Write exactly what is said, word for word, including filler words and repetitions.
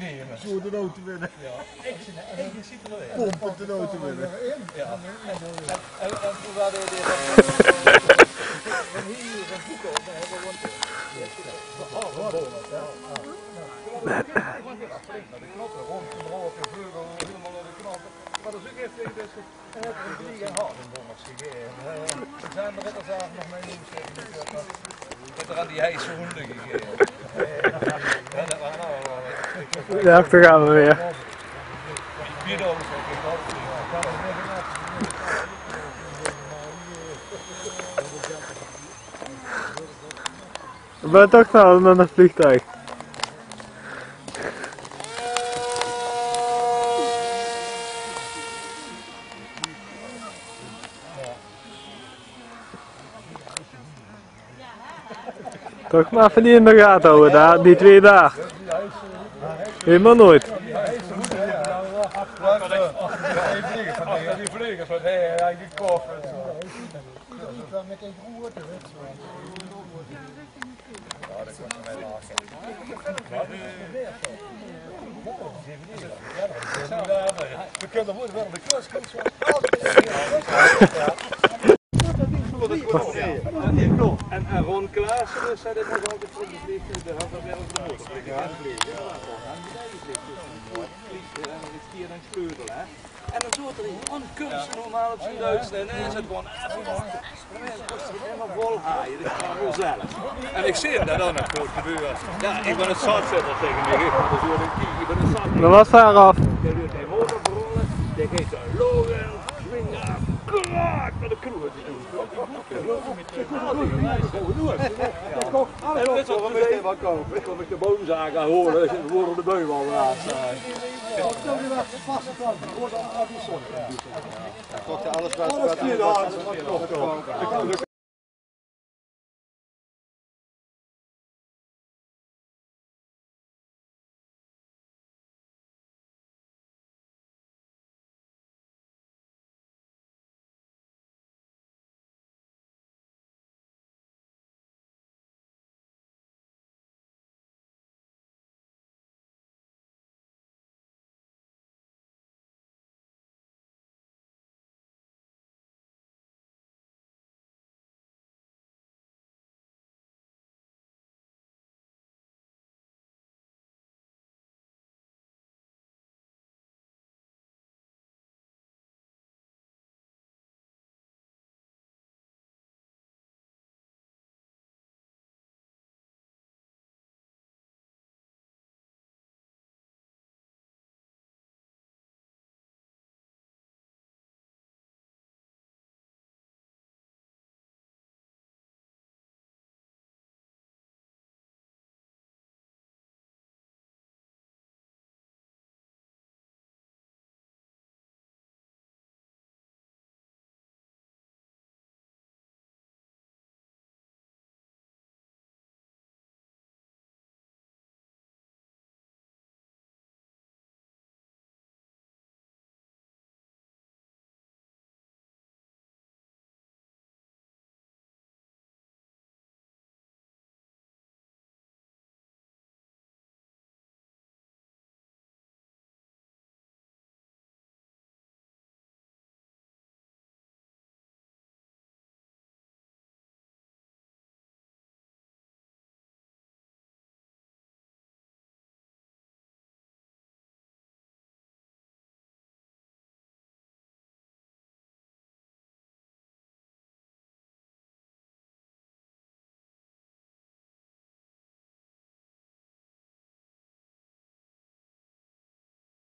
nemen. Zo de noten winnen. Ja, en je ziet er wel in. Pompen de noten winnen. Ja. En, en toen waren we weer van hier van boeken op, dan hebben we gewoon oh, wat bomen. Ja. Naar de knoppen, rond de brok en vleugel, helemaal naar de knoppen. Maar dat is ook even dus en heb ik drie en half in bommers gegeven. We zijn er net als nog mee nieuws hebben. Ik heb er aan die heise honden gegeven. Ja, dat waren nou wel. Ja, daar gaan we weer. Vier dollars heb ik al. We zijn toch nou naar het vliegtuig. Toch maar even niet in de gaten houden, daar, die twee daar. Helemaal nooit. Die vliegers, wat hij eigenlijk gekocht. Met een grote wedstrijd. Ja, dat kost mij lachen. We kunnen worden wel de klas. En, en Ron Klaassen zei dat nog altijd voor de vliegtuig, de had dat wel op de motor liggen. Ja, vliegen. En dan is hier een speurdel, hè. En dan doet er een kunst normaal op zijn Duits en dan is het gewoon helemaal vol haaien, dat kan wel zelf. En ik zie hem daar dan nog goed gebeuren. Ja, ik ben het zatzetter tegen mij, ik ben zo een kie, ik ben een zatzetter. Dat was ver af. Die doet hij motor verrollen, die geeft een logen, swingen, kraak naar de kroeg. En dit is wat meteen wat kopen. Dan kom ik de boomzagen horen, dan worden de boom al raad. Alles wat